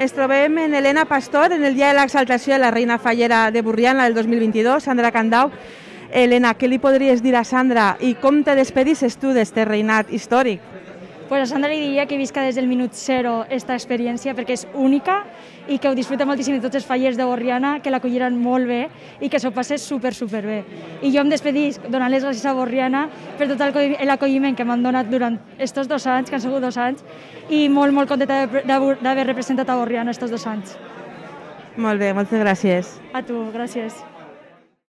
Ens trobem en Elena Pastor en el dia de l'exaltació de la reina fallera de Borriana del 2022, Sandra Candau. Elena, què li podries dir a Sandra i com te despedisses tu d'este reinat històric? Pues a Sandra li diria que visca des del minut zero esta experiència perquè és única i que ho disfruta moltíssim de tots els fallers de Borriana, que l'acolliran molt bé i que s'ho passe super bé. I jo em despedisc donant les gràcies a Borriana per tot l'acolliment que m'han donat durant estos 2 anys, que han sigut 2 anys, i molt contenta d'haver representat a Borriana estos 2 anys. Molt bé, moltes gràcies. A tu, gràcies.